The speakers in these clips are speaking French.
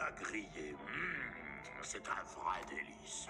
Nuna grillé, c'est un vrai délice.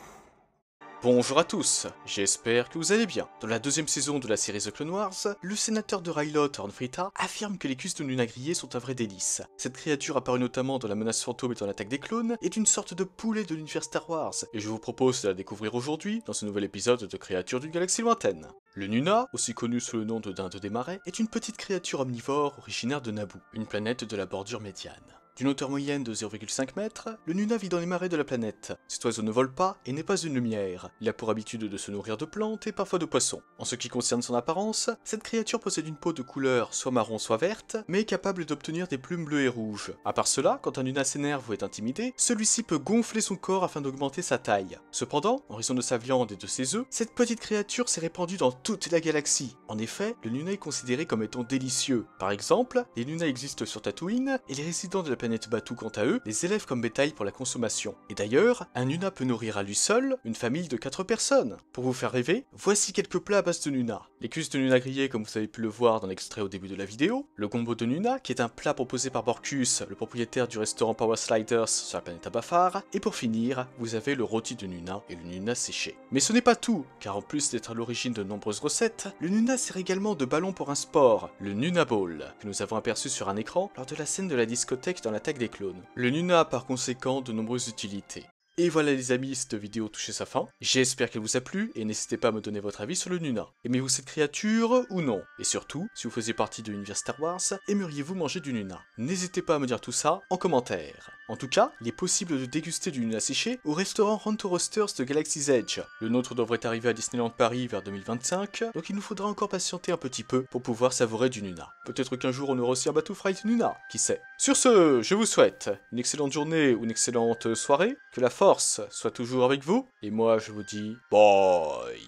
Bonjour à tous, j'espère que vous allez bien. Dans la deuxième saison de la série The Clone Wars, le sénateur de Ryloth, Orn Frita, affirme que les cuisses de Nuna grillées sont un vrai délice. Cette créature apparue notamment dans la menace fantôme et dans l'attaque des clones est une sorte de poulet de l'univers Star Wars, et je vous propose de la découvrir aujourd'hui dans ce nouvel épisode de Créatures d'une galaxie lointaine. Le Nuna, aussi connu sous le nom de Dinde des marais, est une petite créature omnivore originaire de Naboo, une planète de la bordure médiane. D'une hauteur moyenne de 0,5 mètres, le Nuna vit dans les marais de la planète. Cet oiseau ne vole pas et n'est pas une lumière. Il a pour habitude de se nourrir de plantes et parfois de poissons. En ce qui concerne son apparence, cette créature possède une peau de couleur soit marron soit verte, mais est capable d'obtenir des plumes bleues et rouges. À part cela, quand un Nuna s'énerve ou est intimidé, celui-ci peut gonfler son corps afin d'augmenter sa taille. Cependant, en raison de sa viande et de ses œufs, cette petite créature s'est répandue dans toute la galaxie. En effet, le Nuna est considéré comme étant délicieux. Par exemple, les Nuna existent sur Tatooine, et les résidents de la planète Batuu, quant à eux, les élèvent comme bétail pour la consommation. Et d'ailleurs, un Nuna peut nourrir à lui seul une famille de 4 personnes. Pour vous faire rêver, voici quelques plats à base de Nuna. Les cuisses de Nuna grillées, comme vous avez pu le voir dans l'extrait au début de la vidéo, le gombo de Nuna, qui est un plat proposé par Borkus, le propriétaire du restaurant Power Sliders sur la planète Abafar, et pour finir, vous avez le rôti de Nuna et le Nuna séché. Mais ce n'est pas tout, car en plus d'être à l'origine de nombreuses recettes, le Nuna sert également de ballon pour un sport, le Nuna Ball, que nous avons aperçu sur un écran lors de la scène de la discothèque dans l'attaque des clones. Le Nuna a par conséquent de nombreuses utilités. Et voilà les amis, cette vidéo touche sa fin. J'espère qu'elle vous a plu et n'hésitez pas à me donner votre avis sur le Nuna. Aimez-vous cette créature ou non? Et surtout, si vous faisiez partie de l'univers Star Wars, aimeriez-vous manger du Nuna? N'hésitez pas à me dire tout ça en commentaire. En tout cas, il est possible de déguster du Nuna séché au restaurant Ronto Roasters de Galaxy's Edge. Le nôtre devrait arriver à Disneyland Paris vers 2025, donc il nous faudra encore patienter un petit peu pour pouvoir savourer du Nuna. Peut-être qu'un jour on aura aussi un Batuu Fry Nuna, qui sait. Sur ce, je vous souhaite une excellente journée ou une excellente soirée, que la force soit toujours avec vous, et moi je vous dis bye.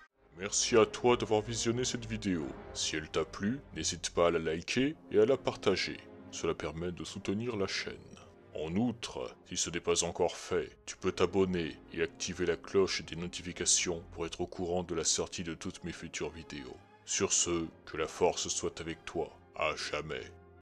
Merci à toi d'avoir visionné cette vidéo. Si elle t'a plu, n'hésite pas à la liker et à la partager. Cela permet de soutenir la chaîne. En outre, si ce n'est pas encore fait, tu peux t'abonner et activer la cloche des notifications pour être au courant de la sortie de toutes mes futures vidéos. Sur ce, que la force soit avec toi, à jamais.